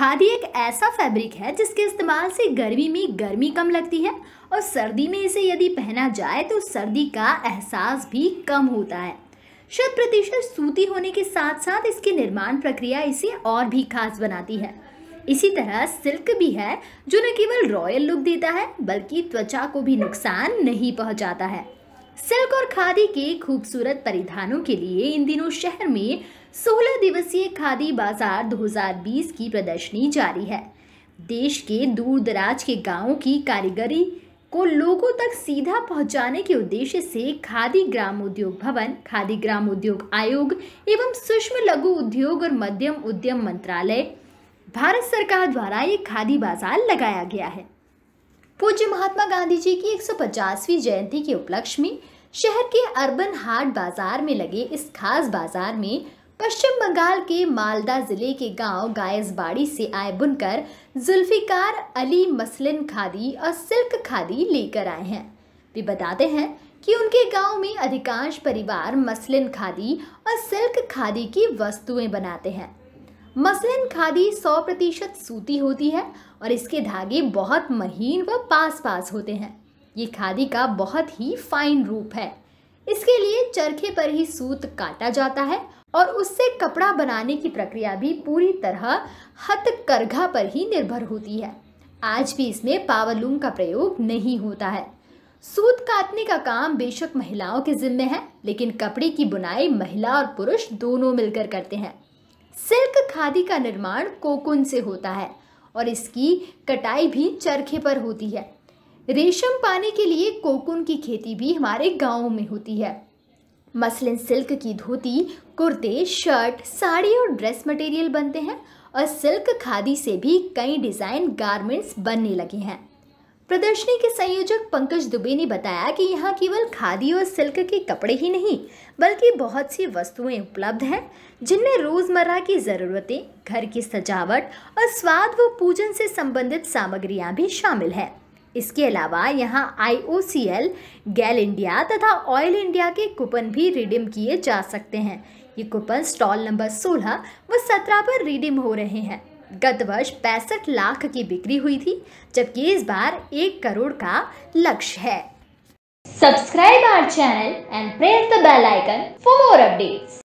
खादी एक ऐसा फैब्रिक है जिसके इस्तेमाल से गर्मी में गर्मी कम लगती है और सर्दी में इसे यदि पहना जाए तो सर्दी का एहसास भी कम होता है। 100% सूती होने के साथ साथ इसकी निर्माण प्रक्रिया इसे और भी खास बनाती है। इसी तरह सिल्क भी है जो न केवल रॉयल लुक देता है बल्कि त्वचा को भी नुकसान नहीं पहुंचाता है। सिल्क और खादी के खूबसूरत परिधानों के लिए इन दिनों शहर में 16 दिवसीय खादी बाजार 2020 की प्रदर्शनी जारी है। देश के दूर दराज के गांवों की कारीगरी को लोगों तक सीधा पहुंचाने के उद्देश्य से खादी ग्राम उद्योग भवन, खादी ग्राम उद्योग आयोग एवं सूक्ष्म लघु उद्योग और मध्यम उद्यम मंत्रालय, भारत सरकार द्वारा ये खादी बाजार लगाया गया है। पूज्य महात्मा गांधी जी की 150वीं जयंती के उपलक्ष्य में शहर के अर्बन हाट बाजार में लगे इस खास बाजार में पश्चिम बंगाल के मालदा जिले के गांव गायसबाड़ी से आए बुनकर जुल्फिकार अली मसलिन खादी और सिल्क खादी लेकर आए हैं। वे बताते हैं कि उनके गांव में अधिकांश परिवार मसलिन खादी और सिल्क खादी की वस्तुएं बनाते हैं। मसलिन खादी 100% सूती होती है और इसके धागे बहुत महीन व पास होते हैं। ये खादी का बहुत ही फाइन रूप है। इसके लिए चरखे पर ही सूत काटा जाता है और उससे कपड़ा बनाने की प्रक्रिया भी पूरी तरह हथकरघा पर ही निर्भर होती है। आज भी इसमें पावरलूम का प्रयोग नहीं होता है। सूत काटने का काम बेशक महिलाओं के जिम्मे है, लेकिन कपड़े की बुनाई महिला और पुरुष दोनों मिलकर करते हैं। सिल्क खादी का निर्माण कोकून से होता है और इसकी कटाई भी चरखे पर होती है। रेशम पाने के लिए कोकून की खेती भी हमारे गांवों में होती है। मसलिन सिल्क की धोती, कुर्ते, शर्ट, साड़ी और ड्रेस मटेरियल बनते हैं और सिल्क खादी से भी कई डिज़ाइन गारमेंट्स बनने लगे हैं। प्रदर्शनी के संयोजक पंकज दुबे ने बताया कि यहाँ केवल खादी और सिल्क के कपड़े ही नहीं बल्कि बहुत सी वस्तुएं उपलब्ध हैं जिनमें रोज़मर्रा की ज़रूरतें, घर की सजावट और स्वाद व पूजन से संबंधित सामग्रियाँ भी शामिल हैं। इसके अलावा यहाँ IOCL, गैल इंडिया तथा ऑयल इंडिया के कूपन भी रिडीम किए जा सकते हैं। ये कूपन स्टॉल नंबर 16 व 17 पर रिडीम हो रहे हैं। गत वर्ष 65 लाख की बिक्री हुई थी, जबकि इस बार 1 करोड़ का लक्ष्य है। Subscribe our channel and press the bell icon for more updates.